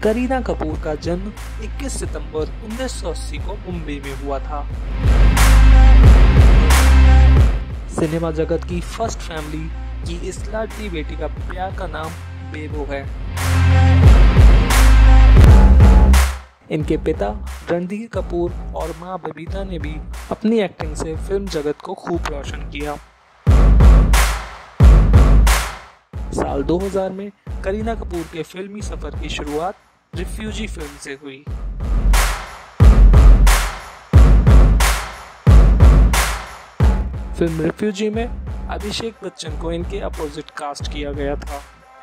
करीना कपूर का जन्म 21 सितंबर 1980 को मुंबई में हुआ था। सिनेमा जगत की फर्स्ट फैमिली की इस लाडली बेटी का प्यार का नाम बेबो है। इनके पिता रणधीर कपूर और मां बबीता ने भी अपनी एक्टिंग से फिल्म जगत को खूब रोशन किया। साल 2000 में करीना कपूर के फिल्मी सफर की शुरुआत रिफ्यूजी फिल्म से हुई। फिल्म रिफ्यूजी में अभिषेक बच्चन को इनके अपोजिट कास्ट किया गया था।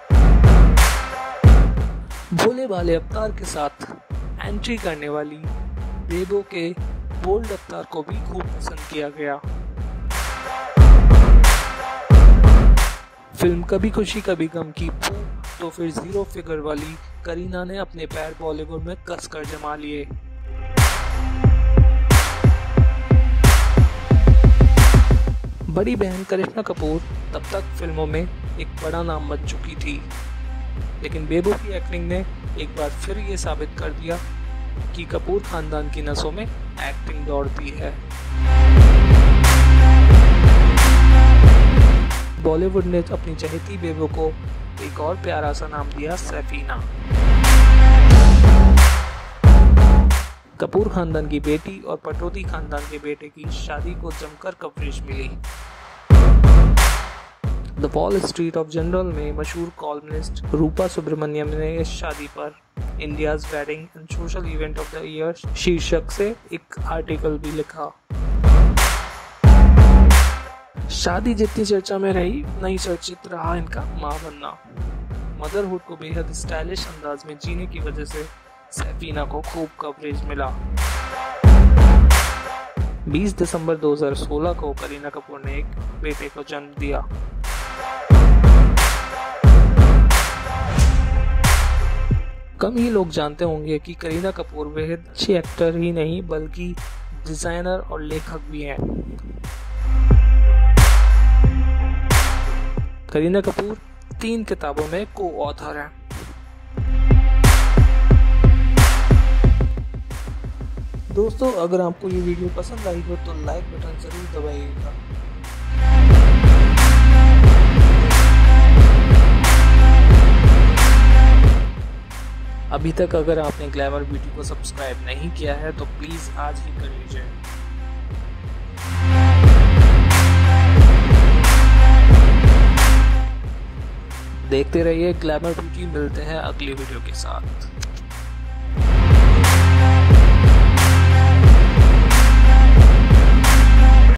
भोले भाले अवतार के साथ एंट्री करने वाली बेबो के बोल्ड अवतार को भी खूब पसंद किया गया। फिल्म कभी खुशी कभी गम की तो फिर जीरो फिगर वाली करीना ने अपने पैर बॉलीवुड में कसकर जमा लिए। बड़ी बहन करिश्मा कपूर तब तक फिल्मों में एक बड़ा नाम बन चुकी थी, लेकिन बेबो की एक्टिंग ने एक बार फिर ये साबित कर दिया कि कपूर खानदान की नसों में एक्टिंग दौड़ती है। बॉलीवुड ने अपनी चहेती बेबो को एक और प्यारा सा नाम दिया, सैफीना। कपूर खानदान की बेटी और पटौदी खानदान के बेटे की शादी को जमकर कवरेज मिली। The Wall Street of Journal में मशहूर कॉलमनिस्ट रूपा सुब्रमण्यम ने इस शादी पर India's wedding and social event of the year शीर्षक से एक आर्टिकल भी लिखा। शादी जितनी चर्चा में रही, उतना चर्चित रहा इनका मां बनना। मदरहुड को बेहद स्टाइलिश अंदाज में जीने की वजह से सैफीना को खूब कवरेज मिला। 20 दिसंबर 2016 को करीना कपूर ने एक बेटे को जन्म दिया। कम ही लोग जानते होंगे कि करीना कपूर बेहद अच्छी एक्टर ही नहीं बल्कि डिजाइनर और लेखक भी हैं। करीना कपूर 3 किताबों में को-ऑथर हैं। दोस्तों, अगर आपको ये वीडियो पसंद आई हो तो लाइक बटन जरूर दबाइएगा। अभी तक अगर आपने ग्लैमर ब्यूटी को सब्सक्राइब नहीं किया है तो प्लीज आज ही कर लीजिए। देखते रहिए ग्लैमर ब्यूटी। मिलते हैं अगली वीडियो के साथ।